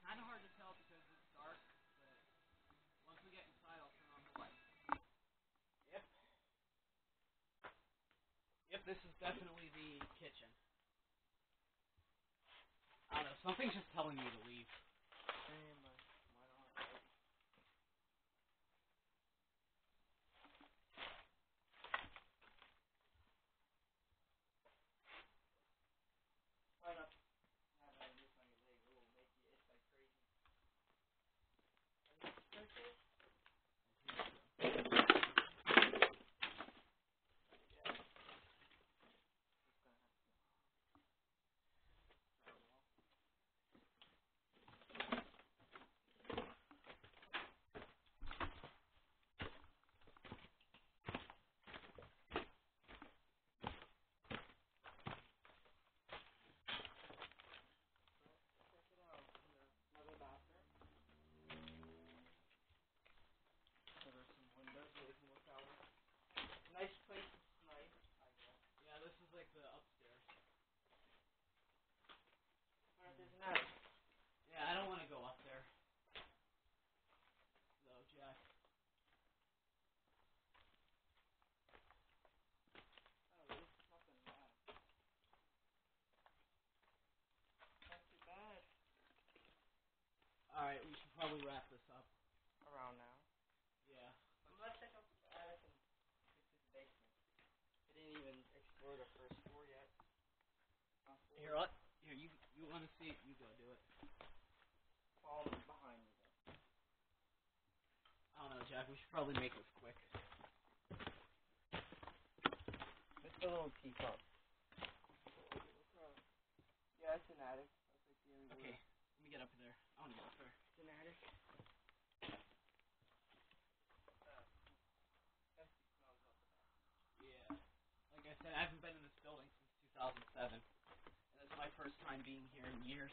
kind of hard to tell because it's dark, but once we get inside, I'll turn on the light. Yep. Yep, this is definitely the kitchen. I don't know, something's just telling me to leave. Same, but why not? Why not have this on your leg? It will make you itch like crazy. Are you stretching? Yeah. Just gonna have to drywall. Check it out. Another bathroom. So there's some windows that we can look out. Nice place to snipe, I guess. Yeah, this is like the upstairs. What if there's an attic? Yeah, I don't want to go up there. No, Jack. Oh, there's nothing in the attic. Not too bad. Alright, we should probably wrap this up. Around now. Yeah. Let's check out the attic and get to the basement. I didn't even explore the first floor yet. Here, what? Here, you want to see it? You go do it. Follow behind me though. I don't know, Jack. We should probably make this quick. It's a little teacup. Yeah, it's an attic. That's like the only Okay, let me get up there. I want to get up there. It's an attic. Empty smells up there. Yeah. Like I said, I haven't been in this building since 2007. And it's my first time being here in years.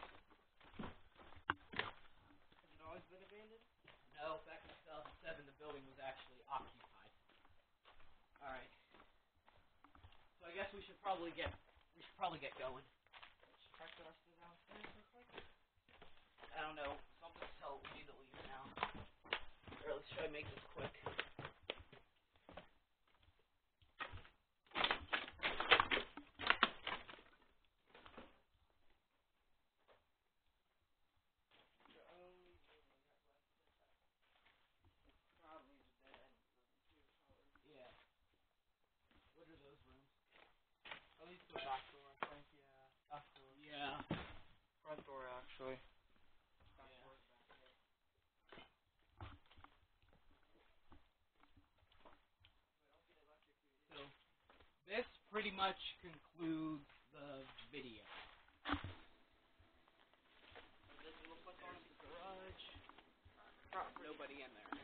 Has it always been abandoned? No, back in 2007, the building was actually occupied. Alright. So I guess we should probably get going. Let's check the rest of the downstairs real quick. I don't know. Something's telling me to leave now. Or let's try to make this quick. The only room we have left in this house. It's probably the bed room too, probably. Yeah. What are those rooms? At least the back door, I think, yeah. Back door. Yeah. Front door actually. Back Yeah. door's back here. We don't get electrocuted. So this pretty much concludes the video. And then we'll put on the garage. Nobody in there.